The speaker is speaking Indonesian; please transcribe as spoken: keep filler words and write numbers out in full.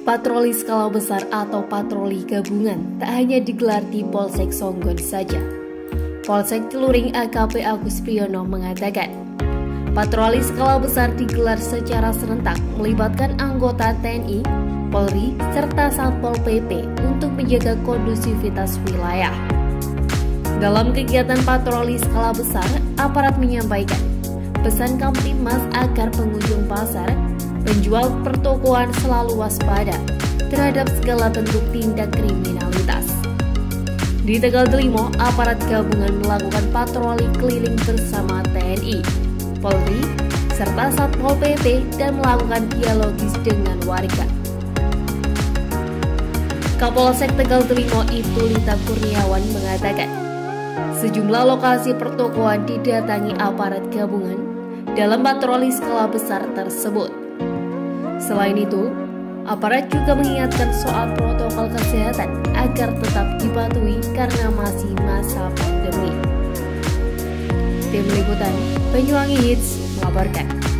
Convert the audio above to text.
Patroli skala besar atau patroli gabungan tak hanya digelar di Polsek Songgon saja. Polsek Celuring A K P Agus Priyono mengatakan, patroli skala besar digelar secara serentak melibatkan anggota T N I, Polri, serta Satpol P P untuk menjaga kondusivitas wilayah. Dalam kegiatan patroli skala besar, aparat menyampaikan pesan Kamtibmas agar pengunjung pasar, penjual pertokoan selalu waspada terhadap segala bentuk tindak kriminalitas. Di Tegal Delimo, aparat gabungan melakukan patroli keliling bersama T N I, Polri, serta Satpol P P dan melakukan dialogis dengan warga. Kapolsek Tegal Delimo Ibtu Lita Kurniawan mengatakan, sejumlah lokasi pertokoan didatangi aparat gabungan dalam patroli skala besar tersebut. Selain itu, aparat juga mengingatkan soal protokol kesehatan agar tetap dipatuhi karena masih masa pandemi. Tim Liputan Banyuwangi Hits melaporkan.